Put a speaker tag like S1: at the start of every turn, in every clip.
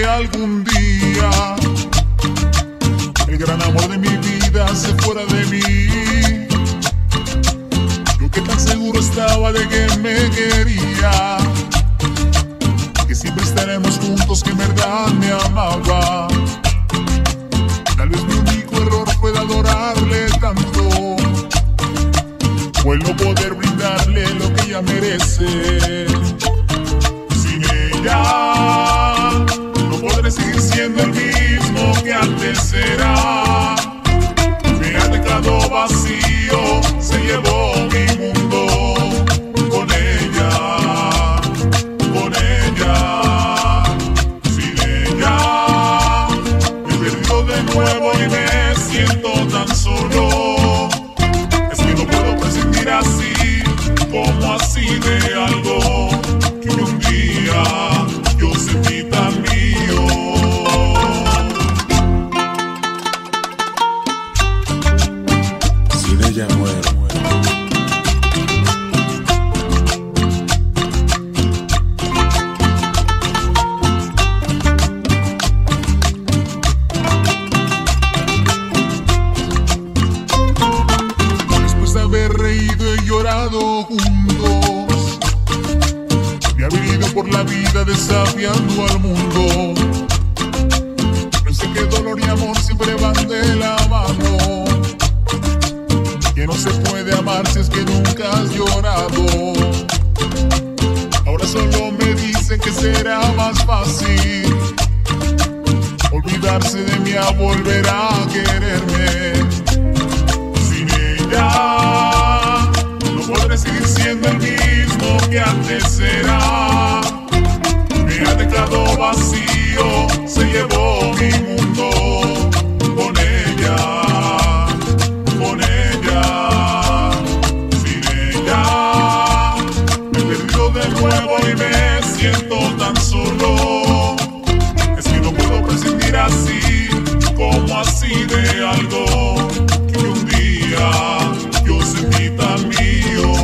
S1: que algún día el gran amor de mi vida se fuera de mí. Yo que tan seguro estaba de que me quería, que siempre estaremos juntos, que en verdad me amaba. Tal vez mi único error fue adorarle tanto, o el no poder brindarle lo que ella merece. Sin ella no podré seguir siendo el mismo que antes era. Me ha dejado vacío, se llevó mi mundo con ella, con ella. Sin ella me he perdido de nuevo y me siento tan solo. Es que no puedo prescindir así, como así de algo que un día yo sentí tan mío.
S2: Sin ella muero.
S1: Después de haber reído y llorado juntos, me había ido por la vida desafiando al mundo. Pensé que dolor y amor siempre van de la mano, que no se puede amar si es que nunca has llorado. Ahora solo me dicen que será más fácil olvidarse de mí a volver a quererme. Sin ella no podré seguir siendo el mismo que antes era. Me ha dejado vacío, se llevó mi mundo con ella, con ella. Sin ella me he perdido de nuevo y me siento tan solo. Es que no puedo prescindir así, como así de algo que un día yo sentí tan mío.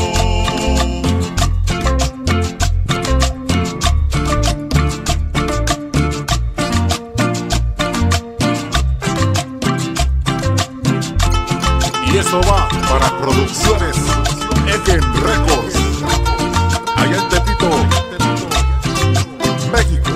S2: Y eso va para Producciones Eken Records, allá en Tepito, México.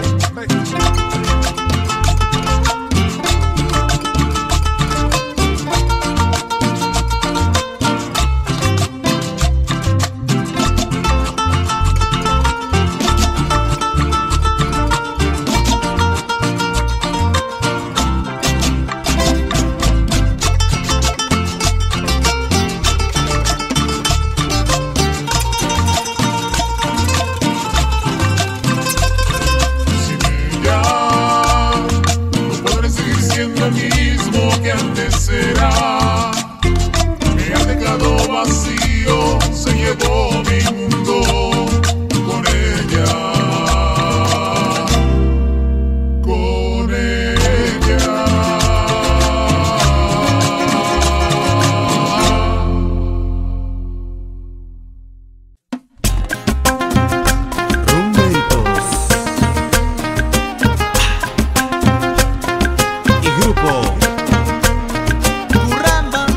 S2: Lo mismo que antes era. Me ha dejado vacío, se llevó mi mundo con ella, con ella.
S3: Rumbeitos y grupo Curramba.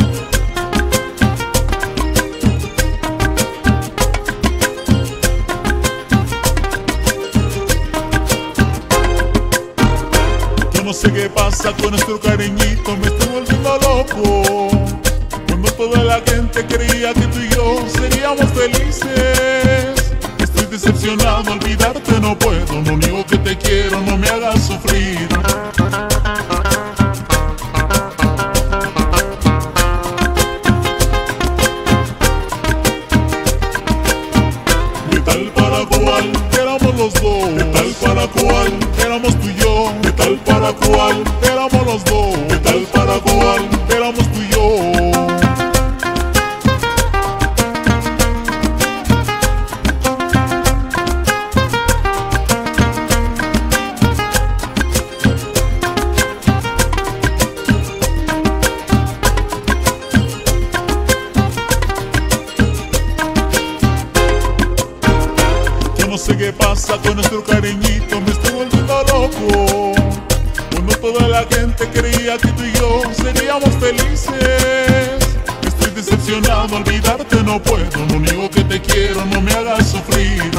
S1: Yo no sé qué pasa con nuestro cariñito, me estoy volviendo loco. Cuando toda la gente creía que tú y yo seríamos felices. Estoy decepcionado, olvidarte no puedo. Lo único que te quiero, no me hagas sufrir. De tal para cual éramos los dos, de tal para cual éramos tú y yo, de tal para cual éramos los dos, de tal para cual éramos tú y yo. No sé qué pasa con nuestro cariñito, me estoy volviendo loco. la gente creía que tú y yo seríamos felices. Estoy decepcionado, olvidarte no puedo. Lo único que te quiero, no me hagas sufrir.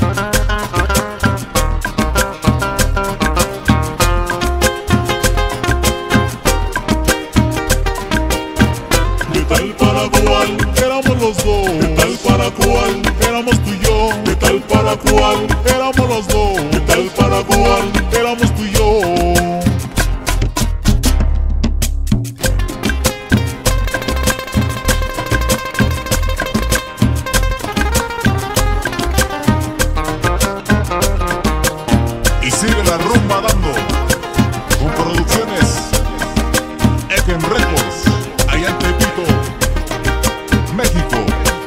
S1: De tal para cual éramos los dos. De tal para cual éramos tú y yo. De tal para cual éramos los dos. De tal para cual éramos tú y yo.
S2: Y sigue la rumba dando con producciones FM Records, allá en Tepito, México.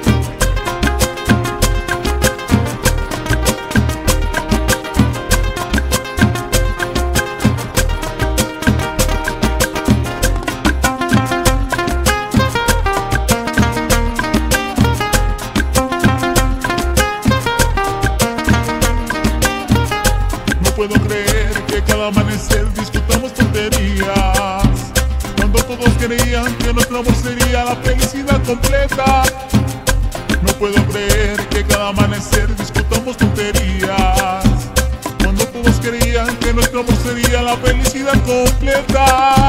S1: No puedo creer que cada amanecer discutamos tonterías, cuando todos creían que nuestro amor sería la felicidad completa. No puedo creer que cada amanecer discutamos tonterías, cuando todos creían que nuestro amor sería la felicidad completa.